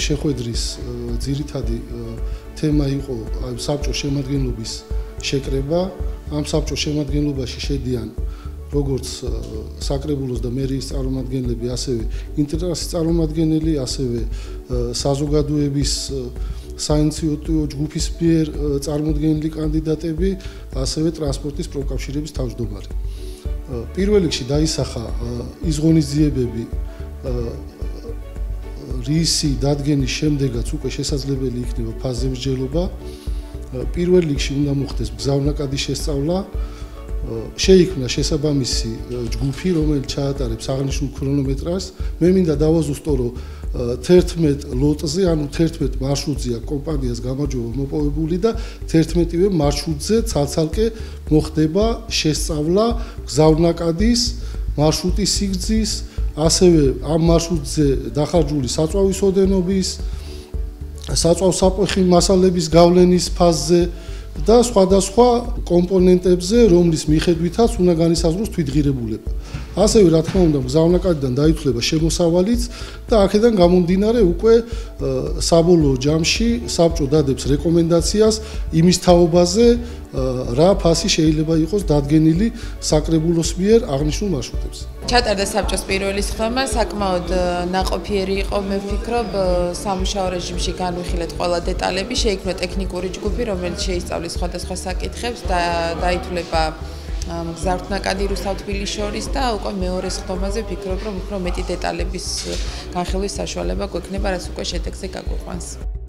შეხვედრის ძირითადი თემა იყო საბჭოს შემადგენლობის შეკრება. ამ საბჭოს შემადგენლობაში შედიან როგორც საკრებულოს და მერიის წარმომადგენლები, ასევე ინტერესის წარმომადგენელი, ასევე საზოგადოების საინიციატივო ჯგუფის მიერ წარმოდგენილი კანდიდატები, ასევე ტრანსპორტის პროფკავშირების თავმჯდომარე. პირველ რიგში დაისახა ის ღონისძიებები, რისი დადგენის შემდეგაც უკვე შესაძლებელი იქნება ფაზზე მსჯელობა. პირველ რიგში უნდა მოხდეს მგზავრნაკადის შესწავლა. შეიქმნა შესაბამისი ჯგუფი, რომელიც ჩაატარებს აღნიშნულ ქრონომეტრაჟს. მე მინდა დავაზუსტო, რომ 11 ლოტზე, ანუ 11 მარშრუტზეა კომპანიას გამარჯვება მოპოვებული და 11-ვე მარშრუტზე ცალ-ცალკე მოხდება შესწავლა მგზავრნაკადის მარშრუტის სიგრძის, ასევე ამ მარშრუტზე დახარჯული საწვავის ოდენობის, საწვავსაპეხი მასალების გავლენის ფაზზე და სხვადასხვა კომპონენტებზე, რომლის მიხედვითაც უნდა განისაზღვროს თვითღირებულება. ასევე, რა თქმა უნდა, მგზავრნაკადიდან დაითვლება შემოსავალიც და აქედან გამომდინარე უკვე საბოლოო ჯამში საბჭო დადებს რეკომენდაციას იმის თაობაზე, რა ფასი შეიძლება იყოს დადგენილი საკრებულოს მიერ აღნიშნულ მარშრუტებზე. ჩატარდა საბჭოს პირველი სხდომა, საკმაოდ ნაყოფიერი იყო, მე ვფიქრობ, სამუშაო რეჟიმში განვიხილეთ ყველა დეტალები, შეიქმნა ტექნიკური ჯგუფი, რომელიც შეისწავლის სხვადასხვა საკითხებს და დაითვლება მგზავრთნაკადი რუსთავ-თბილისს შორის და უკვე მეორე სხდომაზე ვფიქრობ, რომ უფრო მეტი დეტალების განხილვის საშუალება გვექნება, რაც უკვე შედეგზე გაგვიყვანს.